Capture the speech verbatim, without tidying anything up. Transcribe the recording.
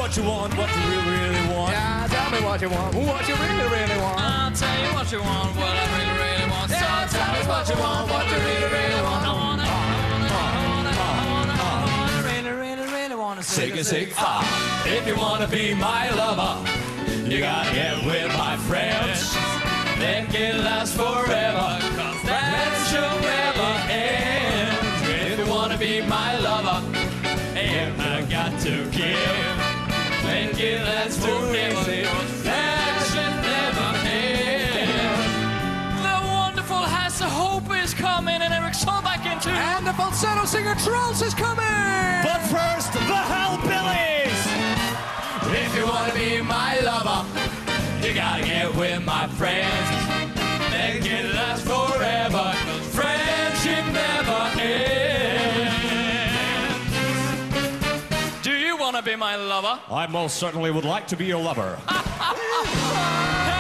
what you want, what you really, really want. Yeah, tell me what you want, what you really, really want. I'll tell you what you want, what I really, really want. So tell me what you want, what you really, really want. I wanna, I wanna, I wanna, I wanna, I wanna, really, really, really wanna Sick and sick, ah. If you wanna be my lover, you gotta get with my friends. Then get last forever, cause friendship never ends. If you wanna be my lover, and I got to give, then get last forever, friendship never ends. The wonderful Has the Hope is coming, and Eric's all back into. And the falsetto singer Trolls is coming! But first, the Hellbillies! If you wanna be my lover, you gotta get with my friends. Then get last forever, cause friendship never ends. Do you wanna be my lover? I most certainly would like to be your lover.